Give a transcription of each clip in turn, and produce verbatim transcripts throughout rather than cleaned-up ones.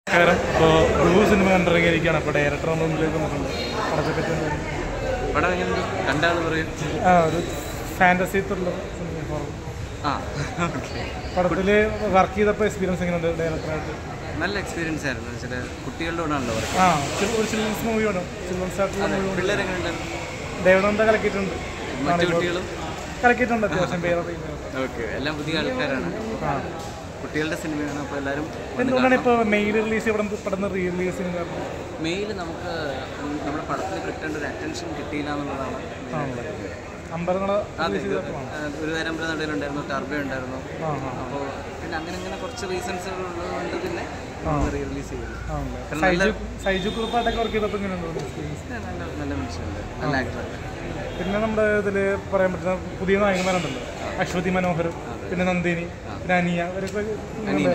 ഇപ്പോൾ blue cinema കണ്ടിറങ്ങിയിരിക്കുകയാണ്. അപ്പോൾ director നമ്മുടെ മുന്നിലേക്ക് വന്നിട്ടുണ്ട്. പടത്തെ പറ്റി പടം എങ്ങനെ കണ്ടാണ് പറയും? ആ ഒരു ഫാൻറ്റസി ത്രില്ലർ സിനിമ. ആ ഓക്കെ. പടത്തിൽ വർക്ക് ചെയ്തപ്പോൾ എക്സ്പീരിയൻസ് എങ്ങനെയുണ്ട് ഡയറക്ടറായിട്ട്? നല്ല എക്സ്പീരിയൻസ് ആയിരുന്നു. ചില കുട്ടികളുടെ കൂടാണല്ലോ പറയുന്നത്. ആ ഒരു ചിൽഡ്രൻസ് മൂവിയാണ്. ചിൽഡ്രൻസ് ആയിട്ടുള്ള മൂവി. പിള്ളേരെങ്ങനെയുണ്ടായിരുന്നു? ദേവനന്ദ കലക്കിയിട്ടുണ്ട്. മറ്റു കുട്ടികളും കലക്കിയിട്ടുണ്ട് അത്യാവശ്യം പേര്. ഓക്കെ. എല്ലാം പുതിയ ആൾക്കാരാണ്. ആ കുട്ടികളുടെ സിനിമയാണ്. അപ്പോൾ എല്ലാവരും എന്തുകൊണ്ടാണ് ഇപ്പോൾ മെയിൽ റിലീസ് ഇവിടെ പെട്ടെന്ന് റീ റിലീസ് ചെയ്യുന്നത്? മെയിൽ നമുക്ക് നമ്മുടെ പടത്തിൽ കിട്ടേണ്ട ഒരു അറ്റൻഷൻ കിട്ടിയില്ല എന്നുള്ളതാണ്. അമ്പലങ്ങളെ ഒരു നേരം നടയിലുണ്ടായിരുന്നു, ടർബ ഉണ്ടായിരുന്നു. അപ്പോൾ പിന്നെ അങ്ങനെ അങ്ങനെ കുറച്ച് റീസൺസ് ഉള്ളതുകൊണ്ട് പിന്നെ റീ റിലീസ് ചെയ്തു. സൈജു കുറുപ്പായിട്ടൊക്കെ വർക്ക് ചെയ്തപ്പോൾ ഇങ്ങനെയുണ്ട്. നല്ല നല്ല മനുഷ്യരുണ്ട്, നല്ല ആക്ടർ. പിന്നെ നമ്മുടെ ഇതിൽ പറയാൻ പറ്റുന്ന പുതിയ നായകന്മാരുണ്ടല്ലോ, അശ്വതി മനോഹർ, പിന്നെ നന്ദിനി, പിന്നെ അനിയ, അവരൊക്കെ അനീന.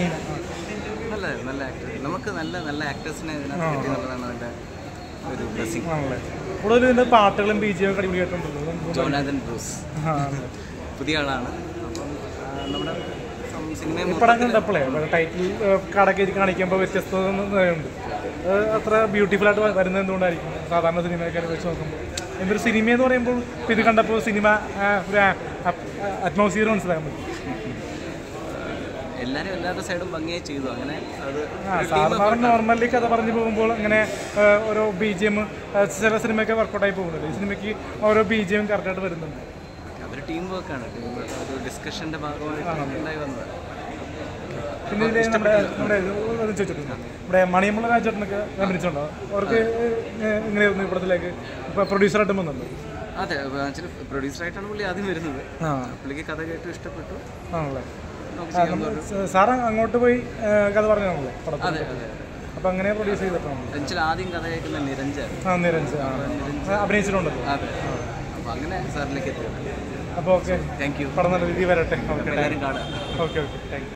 നല്ല നല്ല ആക്ടർ. നമുക്ക് നല്ല നല്ല ആക്ടേഴ്സിനെ ഇതിനകത്ത് കിട്ടിയെന്നുള്ളതാണ് അതിൻ്റെ ഒരു ബ്ലെസ്സിംഗ് ആണല്ലേ. കൂടുതൽ ഇതിൻ്റെ പാട്ടുകളും ബി ജി ഒക്കെ അടിപൊളിയായിട്ടുണ്ടല്ലോ. ജോനാഥൻ ബ്രൂസ് പുതിയ ആളാണ്. അപ്പം നമ്മുടെ സിനിമ പടം കണ്ടപ്പോഴേ ടൈറ്റിൽ കടക്കേരി കാണിക്കുമ്പോൾ വ്യത്യസ്തത ഉണ്ട്. അത്ര ബ്യൂട്ടിഫുൾ ആയിട്ട് വരുന്നത് എന്തുകൊണ്ടായിരിക്കും സാധാരണ സിനിമയൊക്കെ വെച്ച് നോക്കുമ്പോൾ? എന്തൊരു സിനിമ എന്ന് പറയുമ്പോൾ ഇപ്പം ഇത് കണ്ടപ്പോൾ സിനിമ ഒരു അറ്റ്മോസ്ഫിയർ മനസ്സിലാക്കാൻ പറ്റും. എല്ലാവരും എല്ലാവരുടെ സൈഡും ഭംഗിയായി ചെയ്തു. അങ്ങനെ അത് സാധാരണ നോർമലി കഥ പറഞ്ഞു പോകുമ്പോൾ അങ്ങനെ ഓരോ ബി ജി എം ചില സിനിമയൊക്കെ വർക്കൗട്ടായി പോകുന്നുണ്ട്. ഈ സിനിമയ്ക്ക് ഓരോ ബി ജി എം കറക്റ്റായിട്ട് വരുന്നുണ്ട്. അതൊരു ടീം വർക്കാണ്. ടീം വർക്ക് ഒരു ഡിസ്കഷൻ്റെ ഭാഗമായിട്ട് ഉണ്ടായി വന്നത്. പിന്നെ ഇതിൽ നമ്മുടെ നമ്മുടെ ചോദിച്ചിട്ടുണ്ട്, ഇവിടെ മണിയമ്പള രാജേട്ടനൊക്കെ അഭിനയിച്ചുണ്ടോ? അവർക്ക് ഇങ്ങനെയായിരുന്നു ഇവിടത്തിലേക്ക് പ്രൊഡ്യൂസറായിട്ടും വന്നുണ്ട്. അതെ, ആക്ച്വലി പ്രൊഡ്യൂസറായിട്ടാണ് പുള്ളി ആദ്യം വരുന്നത്. പുള്ളിക്ക് കഥ കേട്ട് ഇഷ്ടപ്പെട്ടു. ആണല്ലേ. സാറ് അങ്ങോട്ട് പോയി കഥ പറഞ്ഞാണല്ലോ പടത്തിൽ. അതെ അതെ. അപ്പം അങ്ങനെ പ്രൊഡ്യൂസ് ചെയ്തിട്ടാണ്. ആക്ച്വലി ആദ്യം കഥ കേൾക്കുന്ന നിരഞ്ജൻ. ആ നിരഞ്ജൻ അഭിനയിച്ചിട്ടുണ്ടല്ലോ. അതെ. അപ്പോൾ അങ്ങനെ സാറിലേക്ക് എത്തിയത്. അപ്പോൾ ഓക്കെ, താങ്ക് യു. പടം നല്ല രീതിയിൽ വരട്ടെ. ഓക്കെ എല്ലാവരും കാണാം. Okay okay thank U.